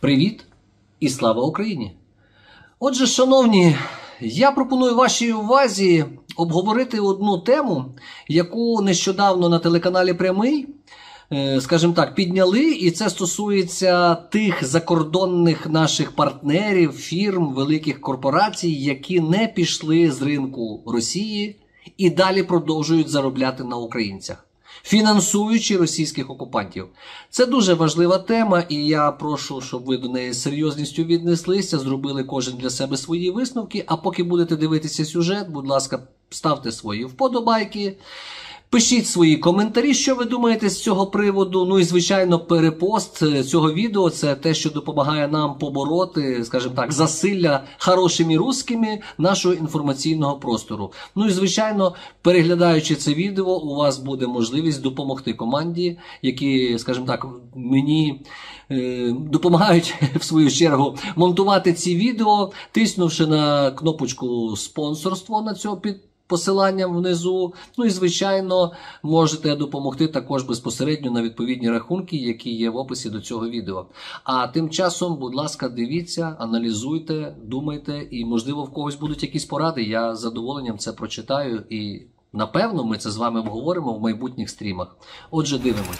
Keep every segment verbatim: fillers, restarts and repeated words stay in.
Привіт і слава Україні! Отже, шановні, я пропоную вашій увазі обговорити одну тему, яку нещодавно на телеканалі Прямий, скажімо так, підняли, і це стосується тих закордонних наших партнерів, фірм, великих корпорацій, які не пішли з ринку Росії і далі продовжують заробляти на українцях, фінансуючи російських окупантів. Це дуже важлива тема, і я прошу, щоб ви до неї з серйозністю віднеслися, зробили кожен для себе свої висновки, а поки будете дивитися сюжет, будь ласка, ставте свої вподобайки, пишіть свої коментарі, що ви думаєте з цього приводу. Ну і, звичайно, перепост цього відео – це те, що допомагає нам побороти, скажімо так, засилля хорошими русскими нашого інформаційного простору. Ну і, звичайно, переглядаючи це відео, у вас буде можливість допомогти команді, які, скажімо так, мені е, допомагають, в свою чергу, монтувати ці відео, тиснувши на кнопочку «Спонсорство» на цього під посиланням внизу. Ну і, звичайно, можете допомогти також безпосередньо на відповідні рахунки, які є в описі до цього відео. А тим часом, будь ласка, дивіться, аналізуйте, думайте, і, можливо, в когось будуть якісь поради. Я з задоволенням це прочитаю і, напевно, ми це з вами обговоримо в майбутніх стрімах. Отже, дивимось.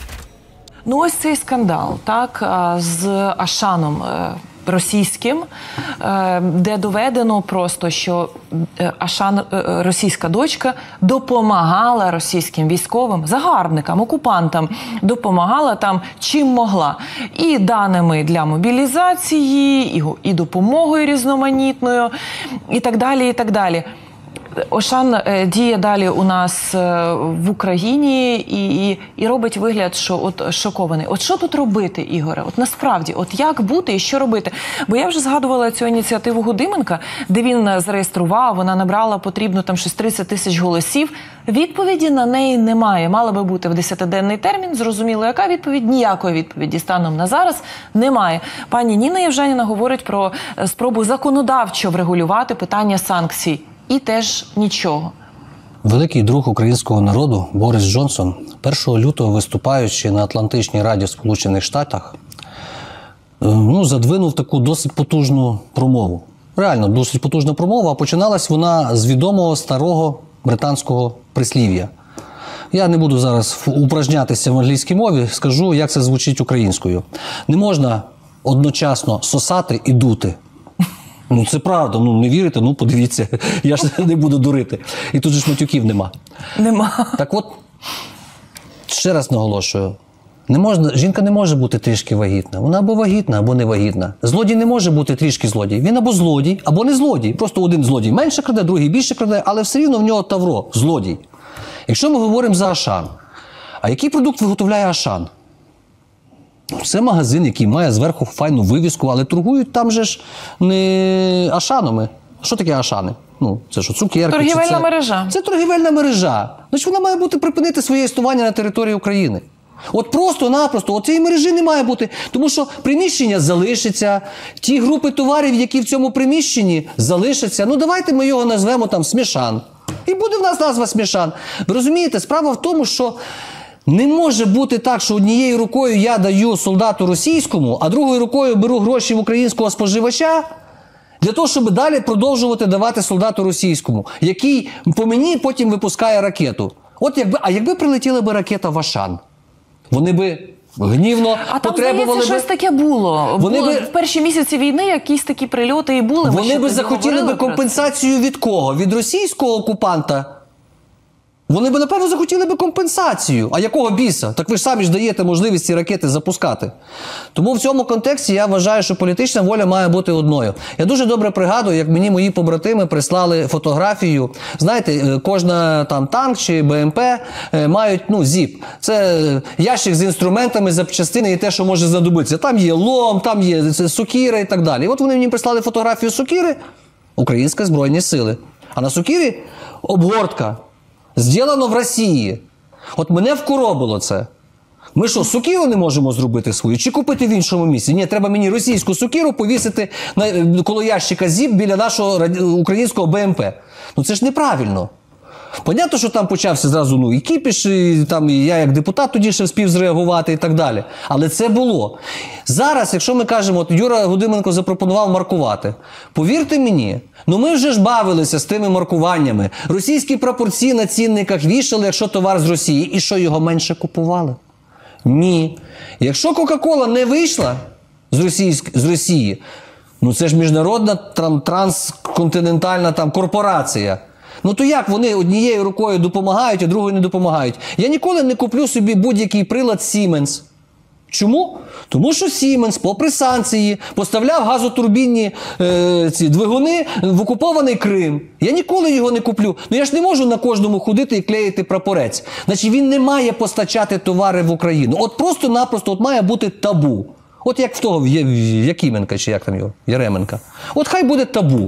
Ну ось цей скандал, так, з Ашаном російським, де доведено просто, що Ашан, російська дочка, допомагала російським військовим, загарбникам, окупантам, допомагала там чим могла. І даними для мобілізації, і, і допомогою різноманітною, і так далі, і так далі. Ашан діє далі у нас в Україні і, і, і робить вигляд, що от шокований. От що тут робити, Ігоре? От насправді, от як бути і що робити? Бо я вже згадувала цю ініціативу Гудименка, де він зареєстрував, вона набрала потрібно там щось тридцять тисяч голосів. Відповіді на неї немає. Мала би бути в десятиденний термін. Зрозуміло, яка відповідь? Ніякої відповіді станом на зараз немає. Пані Ніна Євженіна говорить про спробу законодавчо врегулювати питання санкцій. І теж нічого. Великий друг українського народу Борис Джонсон першого лютого, виступаючи на Атлантичній раді в Сполучених Штатах, ну, задвинув таку досить потужну промову. Реально, досить потужна промова, а починалась вона з відомого старого британського прислів'я. Я не буду зараз упражнятися в англійській мові, скажу, як це звучить українською. Не можна одночасно сосати і дути. Ну, це правда, ну, не вірите, ну, подивіться, я ж не буду дурити. І тут же ж матюків нема. Нема. Так от, ще раз наголошую, не можна, жінка не може бути трішки вагітна. Вона або вагітна, або не вагітна. Злодій не може бути трішки злодій. Він або злодій, або не злодій. Просто один злодій менше краде, другий більше краде, але все рівно в нього тавро, злодій. Якщо ми говоримо за Ашан, а який продукт виготовляє Ашан? Це магазин, який має зверху файну вивіску, але торгують там же ж не Ашанами. Що таке Ашани? Ну, це що, цукерки? Торгівельна це... мережа. Це торгівельна мережа. Значить, вона має бути припинити своє існування на території України. От просто-напросто, от цієї мережі не має бути, тому що приміщення залишиться, ті групи товарів, які в цьому приміщенні, залишаться. Ну, давайте ми його назвемо там Смішан. І буде в нас назва Смішан. Ви розумієте, справа в тому, що не може бути так, що однією рукою я даю солдату російському, а другою рукою беру гроші в українського споживача для того, щоб далі продовжувати давати солдату російському, який по мені потім випускає ракету. От якби, а якби прилетіла би ракета в Ашан, вони би гнівно а там, потребували здається, би... щось таке було. Вони було би... В перші місяці війни якісь такі прильоти і були. Вони би захотіли би компенсацію від кого? Від російського окупанта? Вони б, напевно, захотіли би компенсацію. А якого біса? Так ви ж самі ж даєте можливість ці ракети запускати. Тому в цьому контексті я вважаю, що політична воля має бути одною. Я дуже добре пригадую, як мені мої побратими прислали фотографію. Знаєте, кожна там танк чи БМП мають, ну, зіп. Це ящик з інструментами, запчастини і те, що може знадобитися. Там є лом, там є сокира і так далі. І от вони мені прислали фотографію сокири, Українські Збройні Сили. А на сокирі обгортка. Зроблено в Росії. От мене вкоробило це. Ми що, сокиру не можемо зробити свою? Чи купити в іншому місці? Ні, треба мені російську сокиру повісити на, коло ящика зіп біля нашого українського БМП. Ну це ж неправильно. Понятно, що там почався зразу ну, і кіпіш, і, там, і я як депутат тоді ще вспів зреагувати і так далі. Але це було. Зараз, якщо ми кажемо, от Юра Гудименко запропонував маркувати. Повірте мені, ну ми вже ж бавилися з тими маркуваннями. Російські прапорці на цінниках вішали, якщо товар з Росії. І що, його менше купували? Ні. Якщо Кока-Кола не вийшла з, Російськ... з Росії, ну це ж міжнародна там, трансконтинентальна там, корпорація. Ну то як вони однією рукою допомагають, а другою не допомагають? Я ніколи не куплю собі будь-який прилад Siemens. Чому? Тому що Siemens, попри санкції, поставляв газотурбінні е, ці двигуни в окупований Крим. Я ніколи його не куплю. Ну я ж не можу на кожному ходити і клеїти прапорець. Значить він не має постачати товари в Україну. От просто-напросто от має бути табу. От як в того в Якименка, чи як там його, Яременка. От хай буде табу.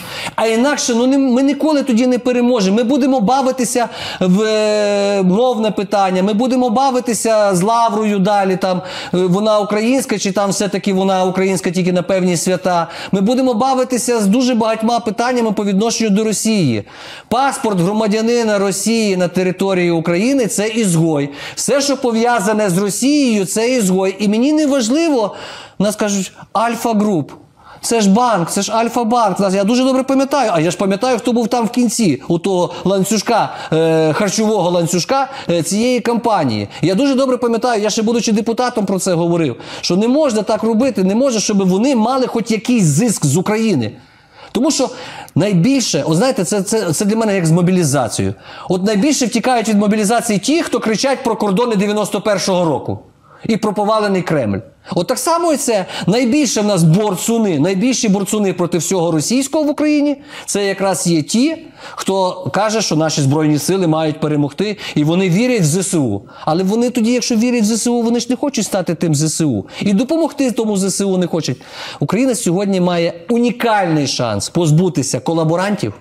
А інакше ну, ми ніколи тоді не переможемо. Ми будемо бавитися в е, мовне питання, ми будемо бавитися з Лаврою далі, там, е, вона українська, чи там все-таки вона українська тільки на певні свята. Ми будемо бавитися з дуже багатьма питаннями по відношенню до Росії. Паспорт громадянина Росії на території України – це ізгой. Все, що пов'язане з Росією – це ізгой. І мені не важливо, нас кажуть, Альфа-груп. Це ж банк, це ж Альфа-банк. Я дуже добре пам'ятаю, а я ж пам'ятаю, хто був там в кінці у того ланцюжка, е, харчового ланцюжка е, цієї кампанії. Я дуже добре пам'ятаю, я ще будучи депутатом про це говорив, що не можна так робити, не можна, щоб вони мали хоч якийсь зиск з України. Тому що найбільше, от знаєте, це, це, це для мене як з мобілізацією. От найбільше втікають від мобілізації ті, хто кричать про кордони дев'яносто першого року. І про повалений Кремль. От так само і це. Найбільше в нас борцуни, найбільші борцуни проти всього російського в Україні, це якраз є ті, хто каже, що наші Збройні сили мають перемогти, і вони вірять в зе се у. Але вони тоді, якщо вірять в зе се у, вони ж не хочуть стати тим зе се у. І допомогти тому зе се у не хочуть. Україна сьогодні має унікальний шанс позбутися колаборантів.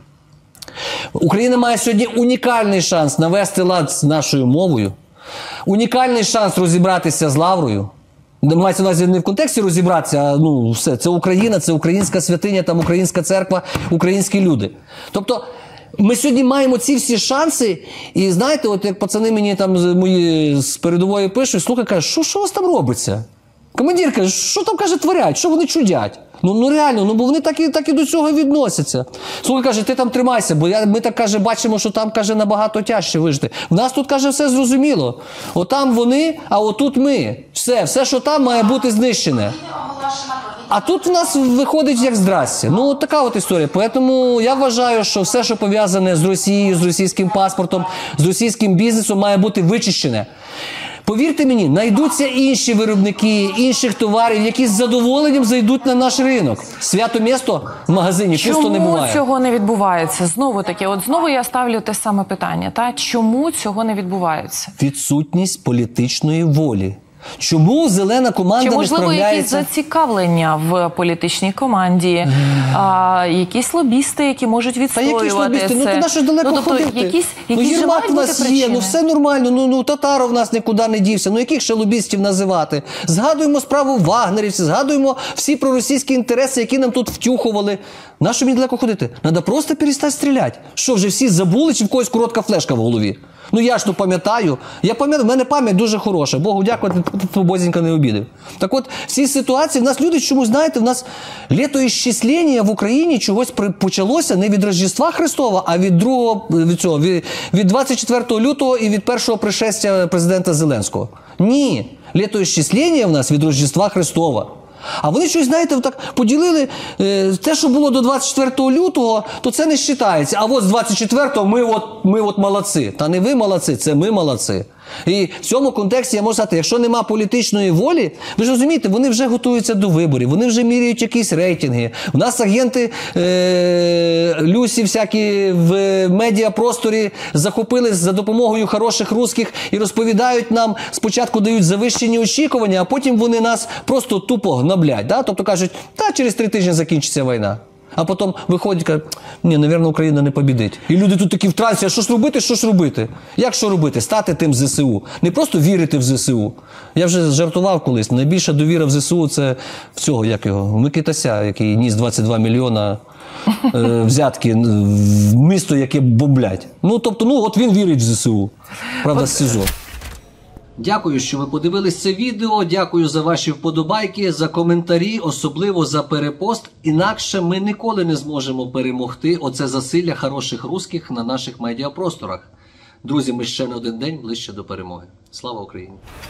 Україна має сьогодні унікальний шанс навести лад з нашою мовою. Унікальний шанс розібратися з Лаврою. Мається на увазі не в контексті розібратися, а ну, все. Це Україна, це українська святиня, там українська церква, українські люди. Тобто, ми сьогодні маємо ці всі шанси, і знаєте, от як пацани мені там мої з передової пишуть, слухай, кажуть, що, що у вас там робиться? Командир каже, що там, каже, творять, що вони чудять? Ну, ну реально, ну бо вони так і, так і до цього відносяться. Слухай, каже, ти там тримайся, бо я, ми так, каже, бачимо, що там, каже, набагато тяжче вижити. В нас тут, каже, все зрозуміло. Отам вони, а отут ми. Все, все, що там, має бути знищене. А тут в нас виходить як здрасте. Ну, от така от історія. Тому я вважаю, що все, що пов'язане з Росією, з російським паспортом, з російським бізнесом, має бути вичищене. Повірте мені, знайдуться інші виробники інших товарів, які з задоволенням зайдуть на наш ринок. Свято місто в магазині пусто не буває. Чому цього не відбувається? Знову таки, от знову я ставлю те саме питання. Та? Чому цього не відбувається? Відсутність політичної волі. Чому зелена команда Чи, не справляється? можливо, якісь зацікавлення в політичній команді, mm. а, якісь лобісти, які можуть відстоювати це? Та які ж лобісти? Ну, туди ж далеко ну, тобто, ходити. Якісь, ну, якісь Єрмак в нас є, ну, все нормально, ну, ну, Татаров в нас нікуди не дівся, ну, яких ще лобістів називати? Згадуємо справу вагнерівців, згадуємо всі проросійські інтереси, які нам тут втюхували. Нащо мені далеко ходити? Треба просто перестати стріляти. Що, вже всі забули, чи в когось коротка флешка в голові? Ну я ж то пам'ятаю. Я пам'ятаю, в мене пам'ять дуже хороша. Богу дякувати, Бозінька не обідав. Так от, в цій ситуації в нас люди чомусь, знаєте, в нас літоісчислення в Україні чогось почалося не від Рождества Христова, а від другого, від цього, від, від двадцять четвертого лютого і від першого пришестя президента Зеленського. Ні. Літоісчислення в нас від Рождества Христова. А вони щось, знаєте, так поділили, е, те, що було до двадцять четвертого лютого, то це не вважається. А от з двадцять четвертого ми от, ми от молодці. Та не ви молодці, це ми молодці. І в цьому контексті я можу сказати, якщо нема політичної волі, ви ж розумієте, вони вже готуються до виборів, вони вже міряють якісь рейтинги. У нас агенти е, Люсі всякі в медіапросторі захопились за допомогою хороших русських і розповідають нам, спочатку дають завищені очікування, а потім вони нас просто тупо гноблять. Да? Тобто кажуть, та через три тижні закінчиться війна. А потім виходять і кажуть, ні, мабуть, Україна не побідить. І люди тут такі в трансі, а що ж робити, що ж робити? Як що робити? Стати тим ЗСУ. Не просто вірити в ЗСУ. Я вже жартував колись, найбільша довіра в ЗСУ – це в цього, як його, Микитася, який ніс двадцять два мільйона е, взятки в місто, яке бомблять. Ну, тобто, ну, от він вірить в ЗСУ. Правда, з СІЗО. Дякую, що ви подивились це відео, дякую за ваші вподобайки, за коментарі, особливо за перепост. Інакше ми ніколи не зможемо перемогти оце засилля хороших русських на наших медіапросторах. Друзі, ми ще на один день ближче до перемоги. Слава Україні!